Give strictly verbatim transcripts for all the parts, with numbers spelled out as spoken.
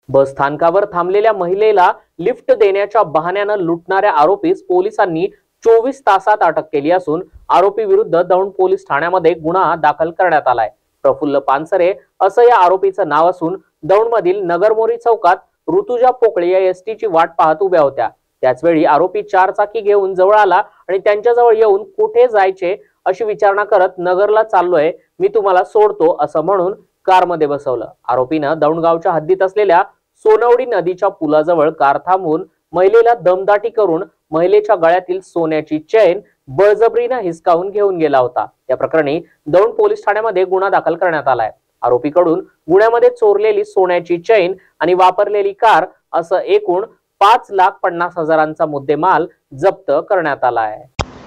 बस स्थानकावर थांबलेल्या महिलेला लिफ्ट देण्याच्या बहाण्यानं लुटणाऱ्या आरोपीस पोलिसांनी चोवीस तासात अटक केली असून आरोपी विरुद्ध दौंड पोलीस ठाण्यामध्ये गुन्हा दाखल करण्यात आलाय। प्रफुल्ल पानसरे असं या आरोपीचं नाव असून दौंडमधील नगरमोरी चौकात ऋतुजा पोकळे या एसटीची वाट पाहत उभ्या होत्या। त्याचवेळी आरोपी चार चाकी घेऊन जवळ आला आणि त्यांच्याजवळ येऊन कुठे जायचे अशी विचारणा करत नगरला चाललोय, मी तुम्हाला सोडतो असं म्हणून कारमध्ये बसवलं। आरोपीनं दौंड गावच्या हद्दीत असलेल्या सोनवडी नदीच्या पुलाजवळ कार थांबवून महिलेला दमदाटी करून महिलेच्या गळ्यातील सोन्याची चेन बळजबरीने हिसकावून घेऊन गेला होता। या प्रकरणी दौंड पोलीस ठाण्यामध्ये गुन्हा दाखल करण्यात आलाय। आरोपीकडून गुन्ह्यामध्ये चोरलेली सोन्याची चेन आणि वापरलेली कार असं एकूण पाच लाख पन्नास हजारांचा मुद्देमाल जप्त करण्यात आला आहे।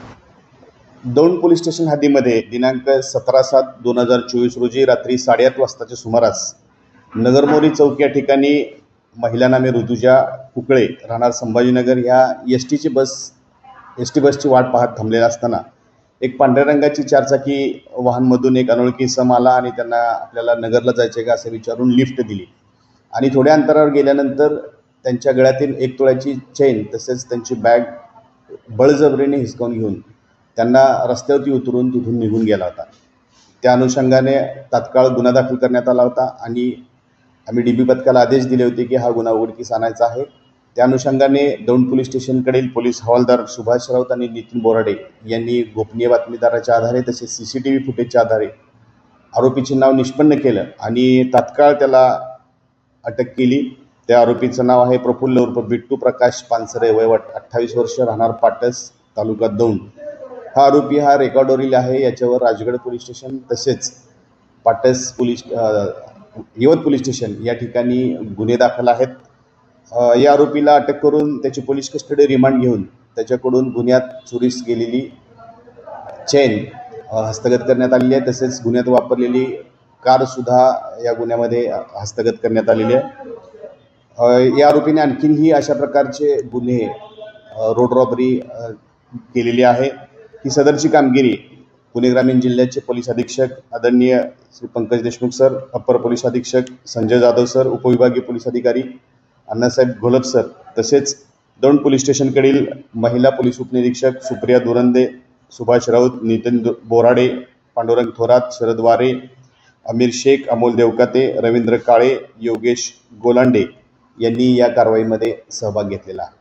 दौंड पोलीस स्टेशन हद्दीमध्ये दिनांक सतरा सात दोन हजार चोवीस रोजी रात्री साडेआठ वाजताच्या सुमारास नगरमोरी चौक या ठिकाणी महिला नामे ऋतुजा कुकळे राहणार संभाजीनगर ह्या एस टीची बस एस टी बसची वाट पाहत थांबलेला असताना एक पांढऱ्या रंगाची चारचाकी वाहनमधून एक अनोळखी इसम आला आणि त्यांना आपल्याला नगरला जायचे का असं विचारून लिफ्ट दिली आणि थोड्या अंतरावर गेल्यानंतर त्यांच्या गळ्यातील एक तोळ्याची चेन तसेच त्यांची बॅग बळजबरीने हिसकावून घेऊन त्यांना रस्त्यावरती उतरून तिथून निघून गेला होता। त्या अनुषंगाने तात्काळ गुन्हा दाखल करण्यात आला होता आणि आम्ही डी बी पथकाला आदेश दिले होते की हा गुन्हा उघडकीस आणायचा आहे। त्या अनुषंगाने दौंड पोलीस स्टेशनकडील पोलीस हवालदार सुभाष राऊत आणि नितीन बोराडे यांनी गोपनीय बातमीदाराच्या आधारे तसेच सी सी टी व्ही फुटेजच्या आधारे आरोपीचे नाव निष्पन्न केलं आणि तात्काळ त्याला अटक केली। त्या आरोपीचं नाव आहे प्रफुल्ल उर्फ बिट्टू प्रकाश पानसरे, वय अठ्ठावीस वर्ष, राहणार पाटस, तालुका दौंड। हा आरोपी हा रेकॉर्डवरील आहे। याच्यावर राजगड पोलीस स्टेशन तसेच Patas police Yavat police station या ठिकाणी गुन्हे दाखल आहेत। या आरोपीला अटक करून त्याची पोलीस कस्टडी रिमांड घेऊन त्याच्याकडून गुन्ह्यात चोरीस गेलेली चेन हस्तगत करण्यात आलेली आहे। तसेच गुन्ह्यात वापरलेली कारसुद्धा या गुन्ह्यामध्ये हस्तगत करण्यात आलेली आहे। या आरोपीने आणखीनही अशा प्रकारचे गुन्हे रोड रॉबरी केलेली आहे। ही सदरची कामगिरी पुणे ग्रामीण जिल्ह्याचे पोलीस अधीक्षक आदरणीय Shri Pankaj Deshmukh sir, upper police अधीक्षक संजय जाधव सर, उपविभागीय पोलीस अधिकारी अण्णासाहेब घोलप सर तसेच दौंड पोलीस स्टेशनकडील महिला पोलीस उपनिरीक्षक सुप्रिया दुरंदे, सुभाष राऊत, नितीन बोराडे, पांडुरंग थोरात, शरद वारे, अमीर शेख, अमोल देवकाते, रवींद्र काळे, योगेश गोलांडे यांनी या कारवाईमध्ये सहभाग घेतलेला आहे।